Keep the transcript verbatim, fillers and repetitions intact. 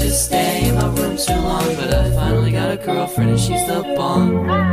to stay in my room too long, but I finally got a girlfriend and she's the bomb.